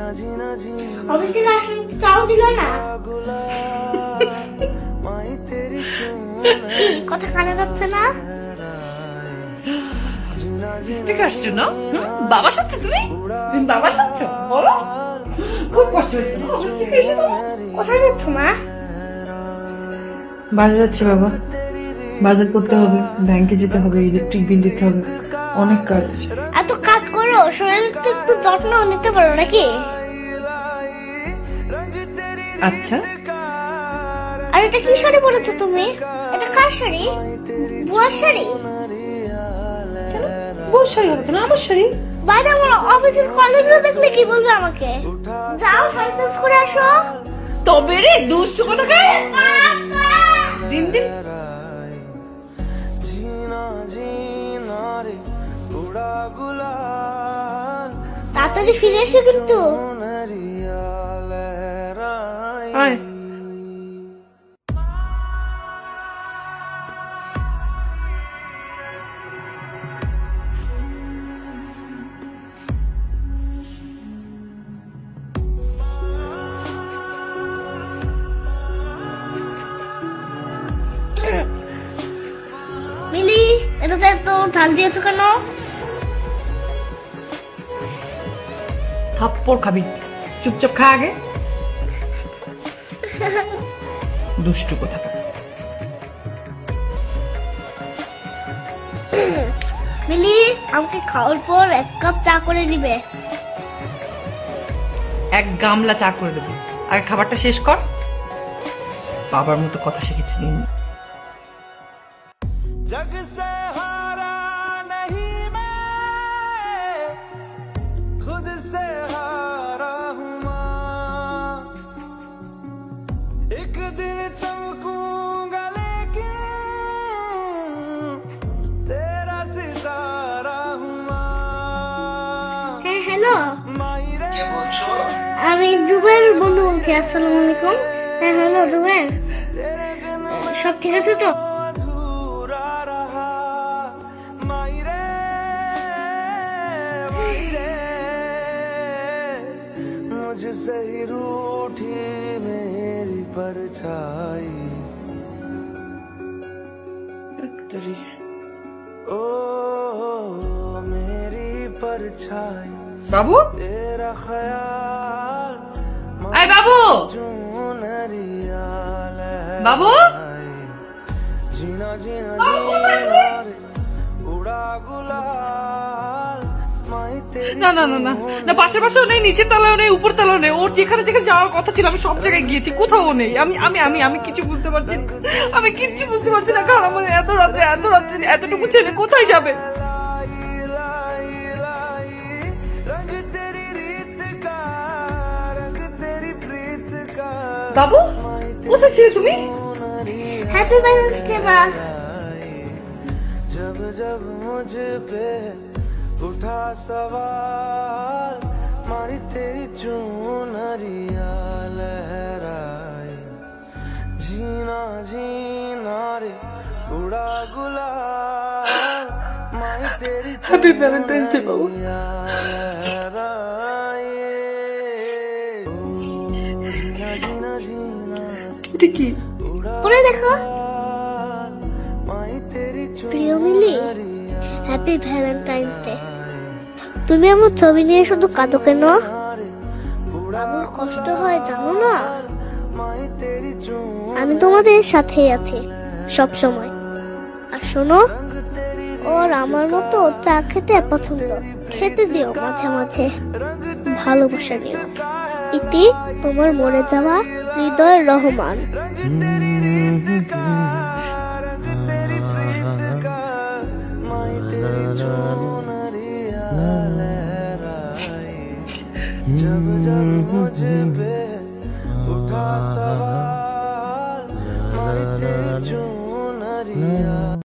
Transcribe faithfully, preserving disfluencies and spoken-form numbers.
office থেকে আসলে চাও দিল না কি কথা কানে যাচ্ছে না থেকে আসছো না বাবা সাথে তুমি তুমি বাবা সাথে বলো খুব কষ্ট হয়েছে না অফিস থেকে এসে কোথায় যাচ্ছ মা বাজার যাচ্ছি বাবা বাজার করতে হবে ব্যাংকে যেতে হবে ইলেকট্রিক বিল দিতে হবে অনেক কাজ এত কাজ করো শরীরের তো একটু যত্ন নিতে পারো নাকি আচ্ছা আর এটা কি শাড়ি পরেছো তুমি এটা কার শাড়ি বুয়ার শাড়ি বুয়ার শাড়ি হবে কেন আমার শাড়ি বাইরে আমার অফিসের কলিগরা দেখলে কি বলবে আমাকে যাও শাড়ি চেঞ্জ করে আসো তবে রে দুষ্টু কোথাকার দিন দিন তাড়াতাড়ি ফিরে এসো কিন্তু আয় মিলি এটাতে এত ঝাল দিয়েছো কেন থাপ্পড় খাবি চুপচাপ খা আগে দুষ্টু কোথাকার মিলি আমাকে খাওয়ার পর এক কাপ চা করে দিবে এক গামলা চা করে দেবো আগে খাবারটা শেষ কর বাবার মতো কথা শিখেছি দিন जग से हारा नहीं मैं खुद से हारा हूँ माँ एक दिन चमकूंगा लेकिन तेरा सितारा हूँ माँ হ্যাঁ হ্যালো আমি জুবের বন্ধু বলছি আসসালামু আলাইকুম হ্যাঁ হ্যালো জুবের সব ঠিক আছে তো मुझसे ही रूठी मेरी परछाई ओ मेरी परछाई বাবু तेरा ख्याल আয় বাবু नरिया বাবু जीना जीना जीना उड़ा गुलाल না না না না না পাশের পাশেও নেই নিচের তলাও নেই উপর তলাও নেই ওর যেখানে যেখানে যাওয়ার কথা ছিল আমি সব জায়গায় গিয়েছি কোথাও নেই আমি আমি আমি আমি কিছু বুঝতে পারছি না আমি কিচ্ছু বুঝতে পারছি না কারণ আমার এত রাত্রে এত রাত্রে এতটুকু ছেলে কোথায় যাবে বাবু কোথায় ছিলে তুমি হ্যাপি ভ্যালেন্টাইন্স ডে মা जब जब मुझ पे उठा सवाल मारी तेरी चूनरिया लहराई जीना जीना रे उड़ा गुलाल मारी तेरी हैप्पी वैलेंटाइन डे बाबू लहराई जीना जीना ঠিক কি পরে দেখো প্রিয় মিলি হ্যাপি ভ্যালেন্টাইন্স ডে তুমি আমার ছবি নিয়ে শুধু কাঁদো কেন আমার কষ্ট হয় জানো না আমি তোমাদের সাথেই আছি সব সময় আর শোনো ওর আমার মতো চা খেতে পছন্দ খেতে দিও মাঝে মাঝে ভালোবাসা নিও ইতি তোমার মরে যাওয়া হৃদয় রহমান जब